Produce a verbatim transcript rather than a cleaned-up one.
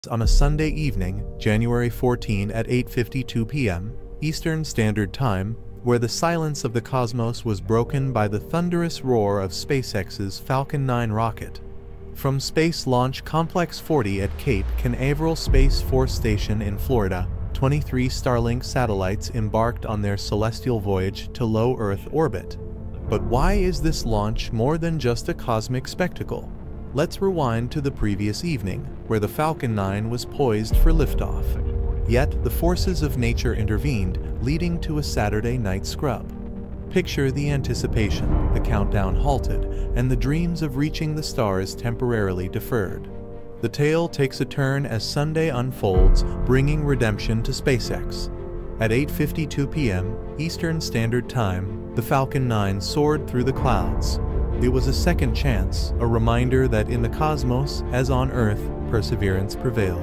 On a Sunday evening, January fourteenth at eight fifty-two p m Eastern Standard Time, where the silence of the cosmos was broken by the thunderous roar of SpaceX's Falcon nine rocket. From Space Launch Complex forty at Cape Canaveral Space Force Station in Florida, twenty-three Starlink satellites embarked on their celestial voyage to low Earth orbit. But why is this launch more than just a cosmic spectacle? Let's rewind to the previous evening, where the Falcon nine was poised for liftoff. Yet, the forces of nature intervened, leading to a Saturday night scrub. Picture the anticipation, the countdown halted, and the dreams of reaching the stars temporarily deferred. The tale takes a turn as Sunday unfolds, bringing redemption to SpaceX. At eight fifty-two p m Eastern Standard Time, the Falcon nine soared through the clouds. It was a second chance, a reminder that in the cosmos, as on Earth, perseverance prevails.